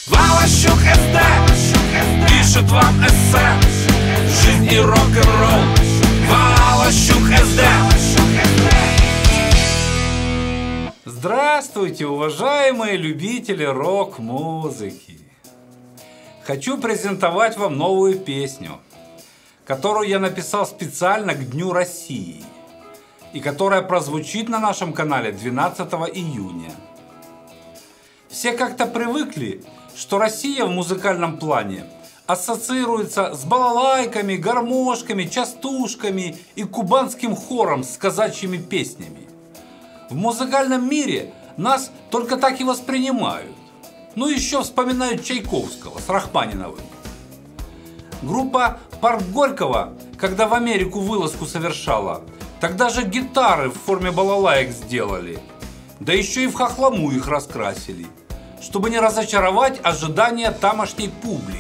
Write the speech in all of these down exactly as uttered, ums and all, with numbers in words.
Валащук СД пишет вам эссе «Жизнь и рок-н-ролл». Валащук СД. Здравствуйте, уважаемые любители рок-музыки! Хочу презентовать вам новую песню, которую я написал специально к Дню России и которая прозвучит на нашем канале двенадцатого июня. Все как-то привыкли, что Россия в музыкальном плане ассоциируется с балалайками, гармошками, частушками и кубанским хором с казачьими песнями. В музыкальном мире нас только так и воспринимают. Ну еще вспоминают Чайковского с Рахманиновым. Группа «Парк Горького», когда в Америку вылазку совершала, тогда же гитары в форме балалаек сделали. Да еще и в хохлому их раскрасили, чтобы не разочаровать ожидания тамошней публики.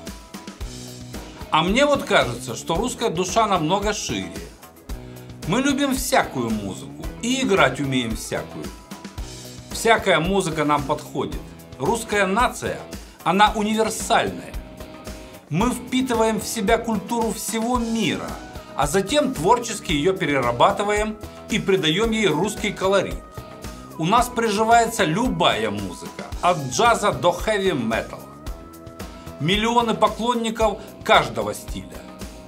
А мне вот кажется, что русская душа намного шире. Мы любим всякую музыку и играть умеем всякую. Всякая музыка нам подходит. Русская нация, она универсальная. Мы впитываем в себя культуру всего мира, а затем творчески ее перерабатываем и придаем ей русский колорит. У нас приживается любая музыка, от джаза до хэви-металла. Миллионы поклонников каждого стиля.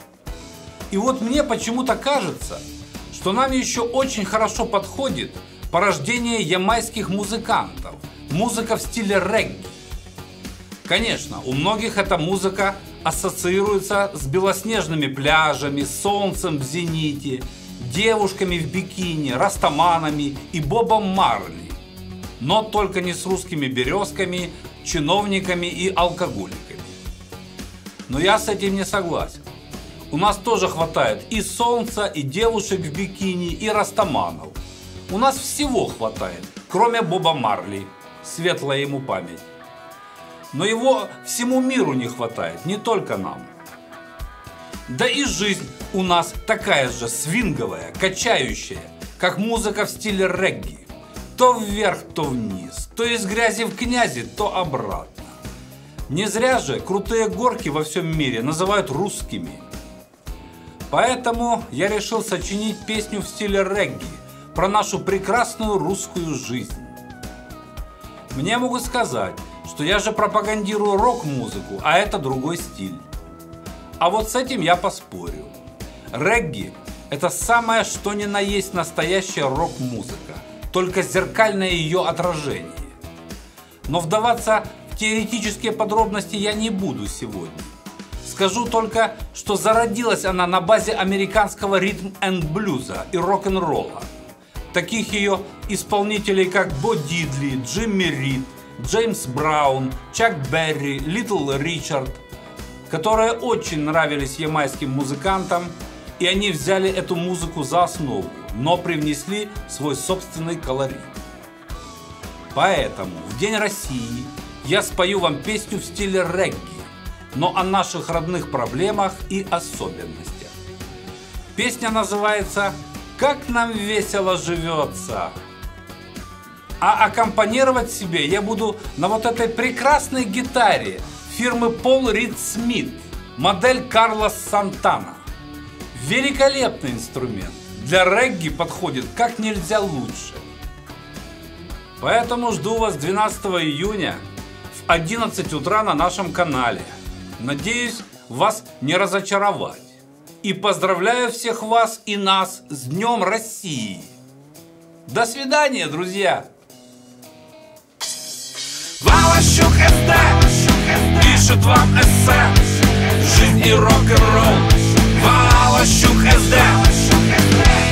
И вот мне почему-то кажется, что нам еще очень хорошо подходит порождение ямайских музыкантов, музыка в стиле регги. Конечно, у многих эта музыка ассоциируется с белоснежными пляжами, солнцем в зените, девушками в бикини, растаманами и Бобом Марли, но только не с русскими березками, чиновниками и алкоголиками. Но я с этим не согласен. У нас тоже хватает и солнца, и девушек в бикини, и растаманов. У нас всего хватает, кроме Боба Марли, светлая ему память. Но его всему миру не хватает, не только нам. Да и жизнь у нас такая же свинговая, качающая, как музыка в стиле регги. То вверх, то вниз, то из грязи в князи, то обратно. Не зря же крутые горки во всем мире называют русскими. Поэтому я решил сочинить песню в стиле регги про нашу прекрасную русскую жизнь. Мне могут сказать, что я же пропагандирую рок-музыку, а это другой стиль. А вот с этим я поспорю. Регги – это самое что ни на есть настоящая рок-музыка, только зеркальное ее отражение. Но вдаваться в теоретические подробности я не буду сегодня. Скажу только, что зародилась она на базе американского ритм-энд-блюза и рок-н-ролла. Таких ее исполнителей, как Бо Дидли, Джимми Рид, Джеймс Браун, Чак Берри, Литл Ричард, которые очень нравились ямайским музыкантам, и они взяли эту музыку за основу, но привнесли свой собственный колорит. Поэтому в День России я спою вам песню в стиле регги, но о наших родных проблемах и особенностях. Песня называется «Как нам весело живется». А аккомпанировать себе я буду на вот этой прекрасной гитаре фирмы Пол Рид Смит, модель Карлос Сантана. Великолепный инструмент, для регги подходит как нельзя лучше. Поэтому жду вас двенадцатого июня в одиннадцать утра на нашем канале. Надеюсь, вас не разочаровать. И поздравляю всех вас и нас с Днем России. До свидания, друзья! Валащук СД пишет вам эссе «Жизнь и рок-н-ролл». Валащук СД.